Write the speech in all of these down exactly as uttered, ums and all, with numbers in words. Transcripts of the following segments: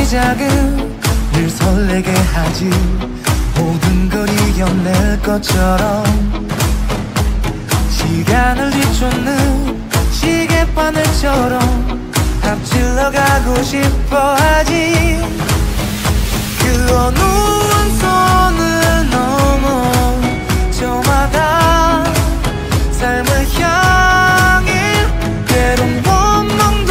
시작은 늘 설레게 하지. 모든 걸 이겨낼 것처럼 시간을 뒤쫓는 시계바늘처럼 앞질러 가고 싶어 하지. 그 어느 원선을 넘어 저마다 삶을 향해 때론 원망도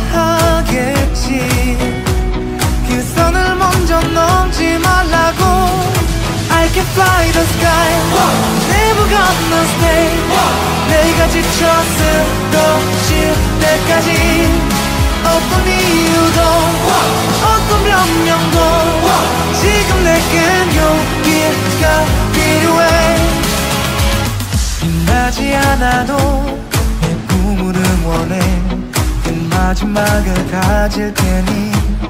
하겠지. 그 선을 먼저 넘지 말라고. I can fly the sky, never gonna stay. 내가 지쳐 쓰러질 때까지 어떤 이유도 어떤 변명도 지금 내겐 용기가 필요해. 빛나지 않아도 내 꿈을 응원해. 그 마지막을 가질 테니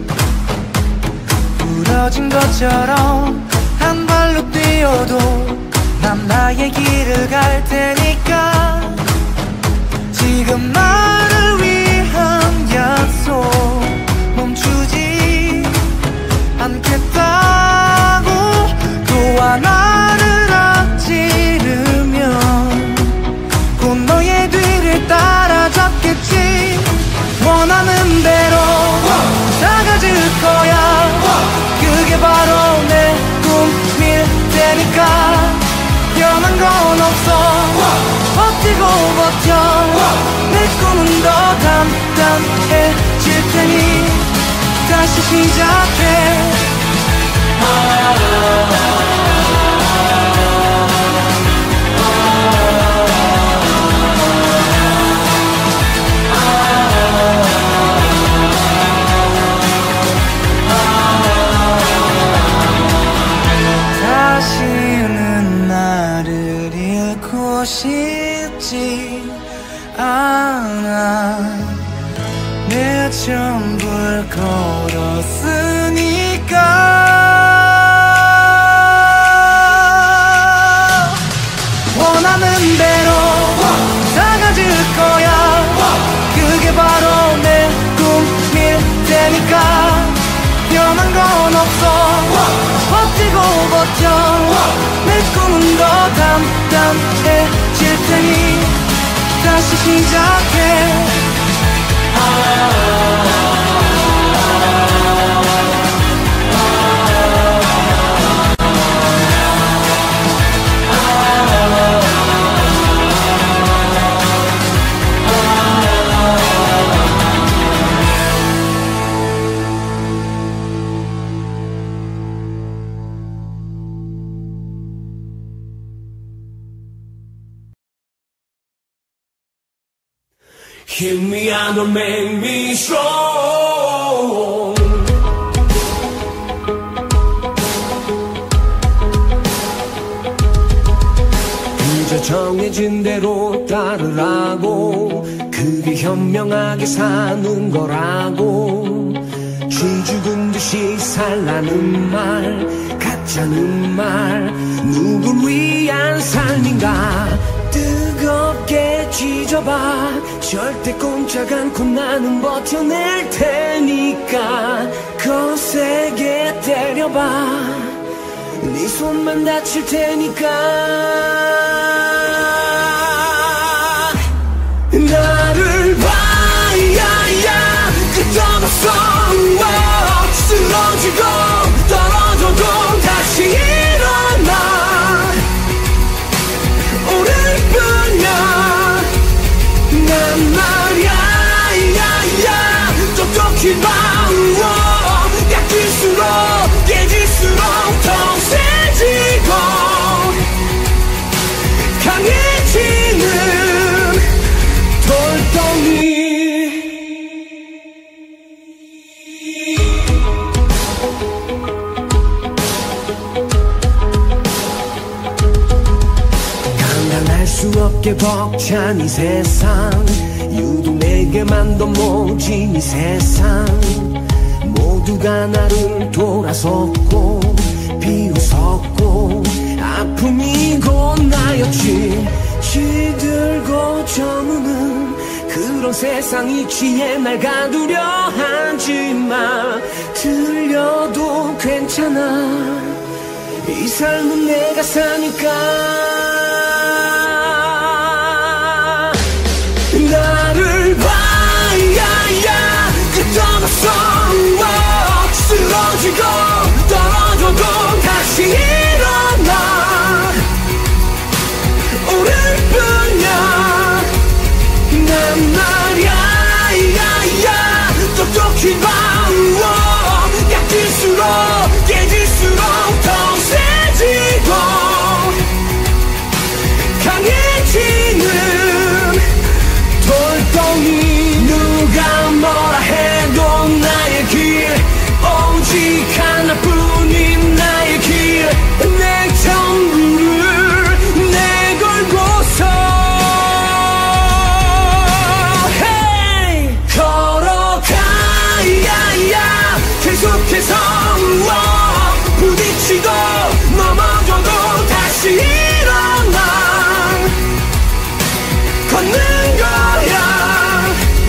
부러진 것처럼 한 발로 뛰어도 난 나의 길을 갈 테니까. 지금 나를 위한 약속 멈추지 않겠다고. 또 하나를 앞지르면 곧 너의 뒤를 따라잡겠지. 원하는 대로 다가질 거야. 그게 바로 내 꿈일 테니까. 변한 건 없어. 버티고 버텨. 내 꿈은 더 단단해질 테니 다시 시작해. 다시는 나를 잃고 싶지 않아. 내 전부를 걸었으니까. 원하는 대로 다가질 거야. 그게 바로 내 꿈일 테니까. 변한 건 없어. 버티고 버텨. 내 꿈은 더 단단해질 테니 다시 시작해. Hit me and don't make me strong. 그저 정해진 대로 따르라고. 그게 현명하게 사는 거라고. 쥐 죽은 듯이 살라는 말, 가짜는 말, 누굴 위한 삶인가. 뜨겁게 쥐져봐. 절대 꼼짝 않고 나는 버텨낼 테니까. 거세게 때려봐. 네 손만 다칠 테니까. 나를 봐, 야야. 끝없어. 쓰러지고 떨어져도 다시 일어나. 오늘 뿐이야. 난 말야, 야야. 똑똑히 봐. 약질수록 깨질수록 더 세지고 강해지는 돌덩이. 수 없게 벅찬 이 세상. 유독 내게만 더 모진 이 세상. 모두가 나를 돌아섰고 비웃었고 아픔이 곧 나였지. 시들고 저무는 그런 그런 세상이 취해 날 가두려 하지마. 들려도 괜찮아. 이 삶은 내가 사니까. 나를 봐야야 끝없어. 쓰러지고 떨어져도 다시 일어나. 오를 뿐이야. 난 말야 야야 똑똑히 봐. 약질수록 깨질수록 더 세지고 강해지는 돌덩이. 누가 뭐라 해도 나의 길 오직 하나뿐인 나의 길. 내 전부를 내걸고서 hey! 걸어가야야 계속해서 부딪히고 넘어져도 다시 일어나. 걷는 거야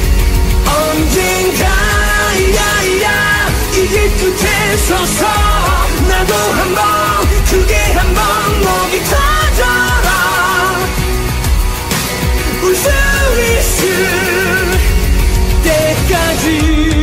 언젠가. 야야 이 길 끝에 서서 나도 한번 크게 한번 목이 터져라. 울 수 있을 때까지.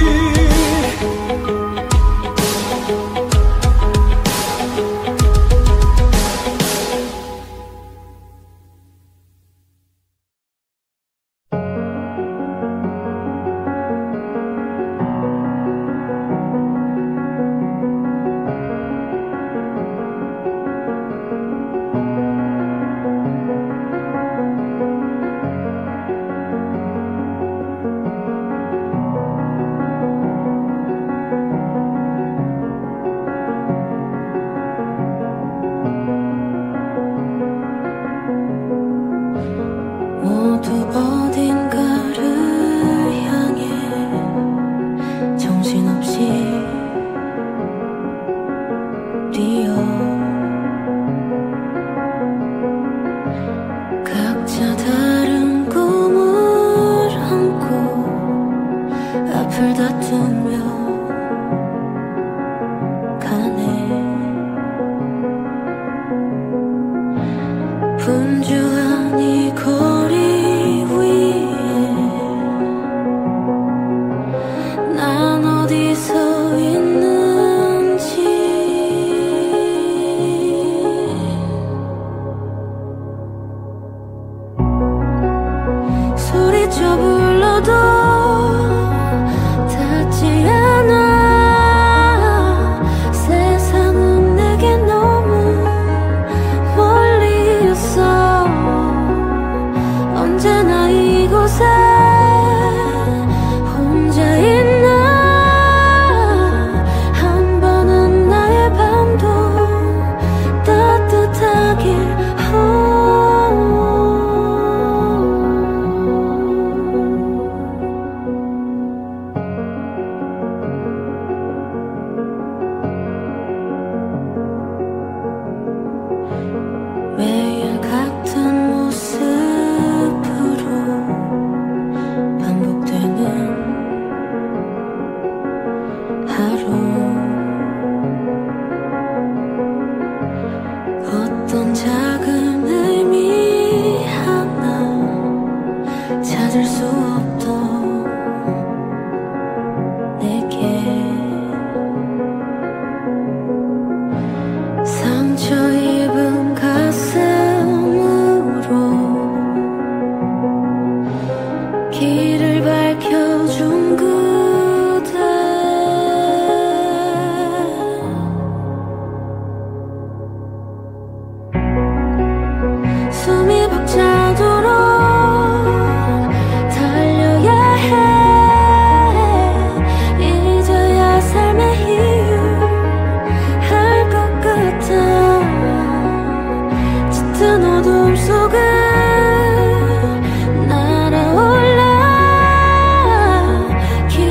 속을 날아올라.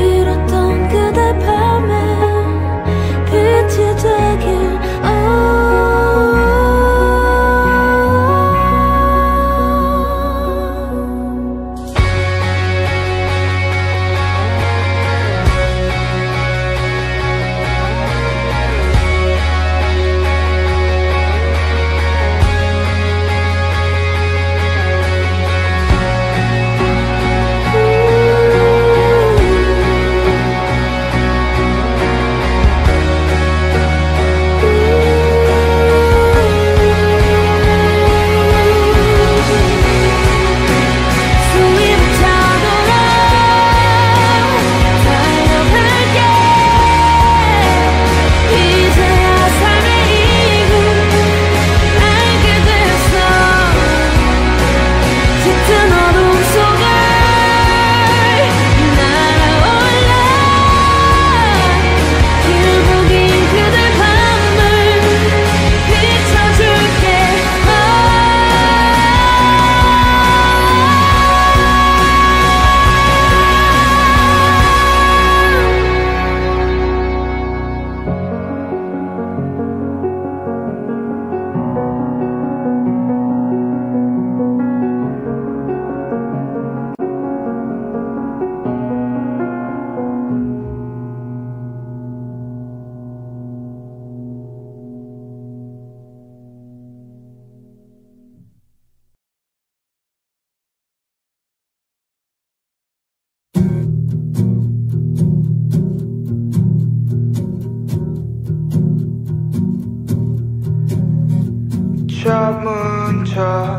저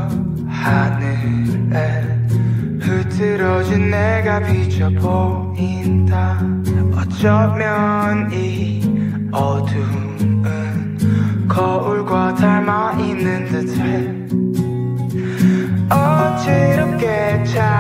하늘에 흐트러진 내가 비쳐 보인다. 어쩌면 이 어둠은 거울과 닮아 있는 듯해. 어지럽게 잘